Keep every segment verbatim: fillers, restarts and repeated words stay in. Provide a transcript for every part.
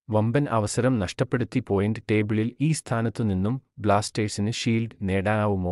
വമ്പൻ അവസരം നഷ്ടപ്പെടുത്തി പോയിന്റ് ടേബിളിൽ ഈ സ്ഥാനത്തുനിന്നും ബ്ലാസ്റ്റേഴ്സിന് ഷീൽഡ് നേടാനാവുമോ?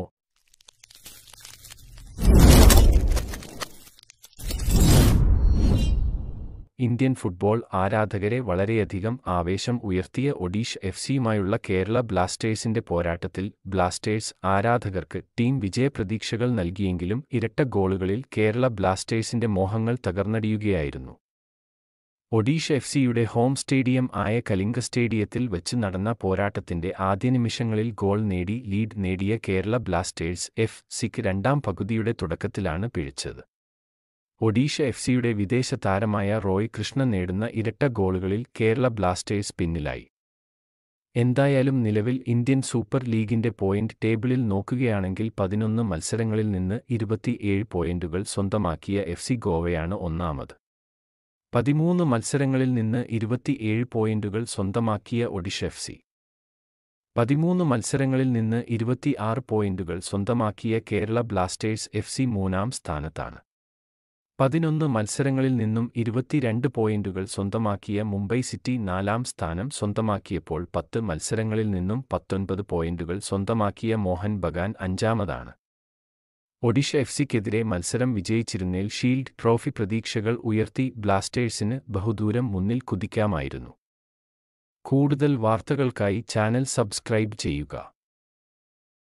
ഇന്ത്യൻ ഫുട്ബോൾ ആരാധകരെ വളരെയധികം ആവേശം ഉയർത്തിയ ഒഡീഷ എഫ് സിയുമായുള്ള കേരള ബ്ലാസ്റ്റേഴ്സിന്റെ പോരാട്ടത്തിൽ ബ്ലാസ്റ്റേഴ്സ് ആരാധകർക്ക് ടീം വിജയപ്രതീക്ഷകൾ നൽകിയെങ്കിലും ഇരട്ട ഗോളുകളിൽ കേരള ബ്ലാസ്റ്റേഴ്സിന്റെ മോഹങ്ങൾ തകർന്നടിയുകയായിരുന്നു. ഒഡീഷ എഫ് സിയുടെ ഹോം സ്റ്റേഡിയം ആയ കലിംഗ സ്റ്റേഡിയത്തിൽ വെച്ച് നടന്ന പോരാട്ടത്തിന്റെ ആദ്യ നിമിഷങ്ങളിൽ ഗോൾ നേടി ലീഡ് നേടിയ കേരള ബ്ലാസ്റ്റേഴ്സ് എഫ് സിക്ക് രണ്ടാം പകുതിയുടെ തുടക്കത്തിലാണ് പിഴച്ചത്. ഒഡീഷ എഫ് സിയുടെ വിദേശ താരമായ റോയ് കൃഷ്ണ നേടുന്ന ഇരട്ട ഗോളുകളിൽ കേരള ബ്ലാസ്റ്റേഴ്സ് പിന്നിലായി. എന്തായാലും നിലവിൽ ഇന്ത്യൻ സൂപ്പർ ലീഗിന്റെ പോയിന്റ് ടേബിളിൽ നോക്കുകയാണെങ്കിൽ പതിനൊന്ന് മത്സരങ്ങളിൽ നിന്ന് ഇരുപത്തിയേഴ് പോയിന്റുകൾ സ്വന്തമാക്കിയ എഫ് സി ഗോവയാണ് ഒന്നാമത്. പതിമൂന്ന് മത്സരങ്ങളിൽ നിന്ന് ഇരുപത്തിയേഴ് പോയിന്റുകൾ സ്വന്തമാക്കിയ ഒഡീഷ എഫ് സി. പതിമൂന്ന് മത്സരങ്ങളിൽ നിന്ന് ഇരുപത്തിയാറ് പോയിന്റുകൾ സ്വന്തമാക്കിയ കേരള ബ്ലാസ്റ്റേഴ്സ് എഫ് സി മൂന്നാം സ്ഥാനത്താണ്. പതിനൊന്ന് മത്സരങ്ങളിൽ നിന്നും ഇരുപത്തിരണ്ട് പോയിന്റുകൾ സ്വന്തമാക്കിയ മുംബൈ സിറ്റി നാലാം സ്ഥാനം സ്വന്തമാക്കിയപ്പോൾ പത്ത് മത്സരങ്ങളിൽ നിന്നും പത്തൊൻപത് പോയിന്റുകൾ സ്വന്തമാക്കിയ മോഹൻ ബഗാൻ അഞ്ചാമതാണ്. ഒഡീഷ എഫ് സിക്കെതിരെ മത്സരം വിജയിച്ചിരുന്നേൽ ഷീൽഡ് ട്രോഫി പ്രതീക്ഷകൾ ഉയർത്തി ബ്ലാസ്റ്റേഴ്സിന് ബഹുദൂരം മുന്നിൽ കുതിക്കാമായിരുന്നു. കൂടുതൽ വാർത്തകൾക്കായി ചാനൽ സബ്സ്ക്രൈബ് ചെയ്യുക.